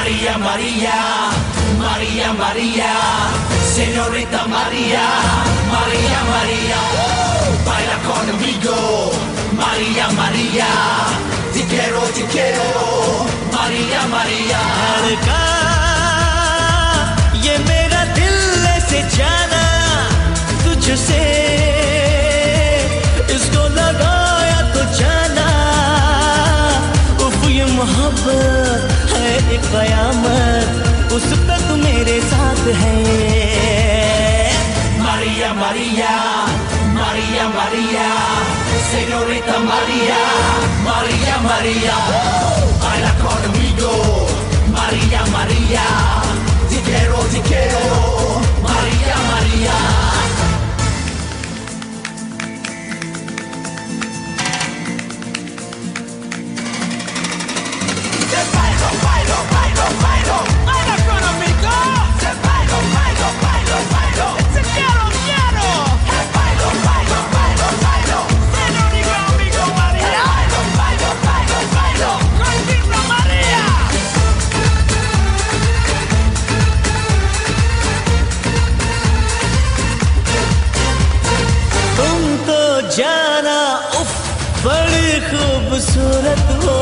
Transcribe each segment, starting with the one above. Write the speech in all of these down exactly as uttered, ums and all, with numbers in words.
Maria, Maria, Maria, Maria, señorita Maria, Maria, Maria, baila conmigo, Maria, Maria, te quiero, te quiero, Maria, Maria. धड़का ये मेरा दिल से जाना तुझसे, इसको लगाया तो जाना, उफ ये मोहब्बत है एक कयामत, उस पे तू मेरे साथ है। Maria, Maria, Maria, Maria, señorita Maria, Maria, Maria, baila conmigo, Maria, Maria, te quiero, te quiero, Maria, Maria. Te bailo, bailo, bailo, bailo, baila conmigo. Te bailo, bailo, bailo, bailo, te quiero, quiero. Te bailo, bailo, bailo, bailo, señorita amigo Maria. Bailo, bailo, bailo, bailo, contigo Maria. तुम तो जाना उफ बड़ी खूबसूरत हो,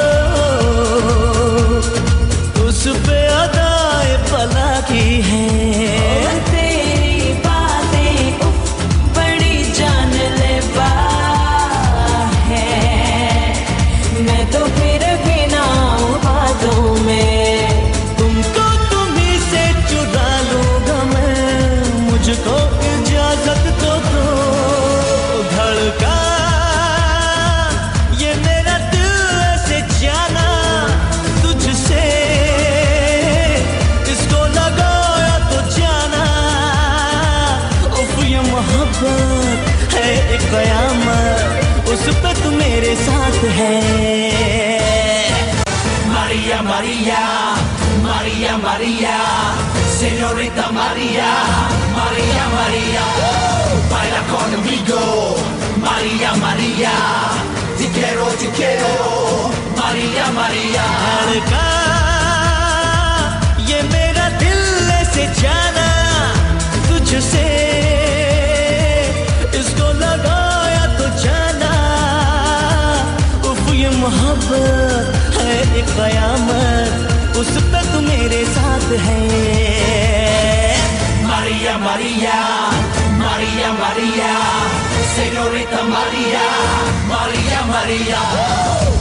उस पे अदाए पला की है। तेरी बातें उफ बड़ी जानलेवा है, मैं तो फिर भी ना हूँ बातों में। तुमको तुम्ही से चुरा लूंगा मैं, मुझको इजाजत तो दो। धड़का ये मेरा दिल से जाना तुझसे, इसको लगाया तो जाना, उफ ये मोहब्बत है एक कयामत, उस पे तू मेरे साथ है। Maria, Maria, Maria, Maria, señorita Maria, Maria, Maria, baila conmigo, Maria, Maria, te quiero, te quiero, Maria, Maria. धड़का ये मेरा दिल से जाना तुझसे, इसको लगाया तो जाना, उफ ये मोहब्बत है एक कयामत, उस पे तू मेरे साथ है। Maria, Maria, Maria, Maria, señorita Maria, Maria, Maria.